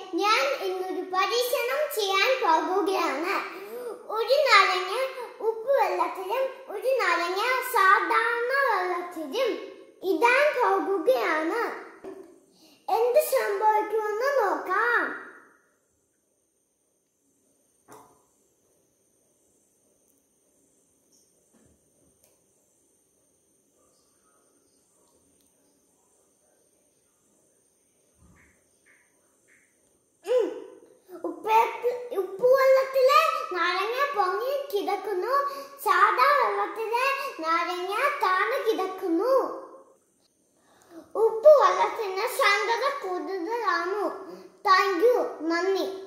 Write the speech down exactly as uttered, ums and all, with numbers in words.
ഞാൻ ഇന്നൊരു പരീക്ഷണം ചെയ്യാൻ പോകുകയാണ്. ഒരു നാരങ്ങ ഉപ്പ് വെള്ളത്തിലും ഒരു നാരങ്ങ സാധാരണ വെള്ളത്തിലും ഇടാൻ പോകുകയാണ്. എന്ത് സംഭവിക്കുമെന്ന് നോക്കാം. ഉപ്പുവെള്ളത്തിലെ നാരങ്ങ പൊങ്ങി കിടക്കുന്നു, സാധാ വെള്ളത്തിലെ നാരങ്ങ താണു കിടക്കുന്നു. ഉപ്പുവെള്ളത്തിന് സാന്ദ്രത കൂടുതലാണ്. താങ്ക് യു, നന്ദി.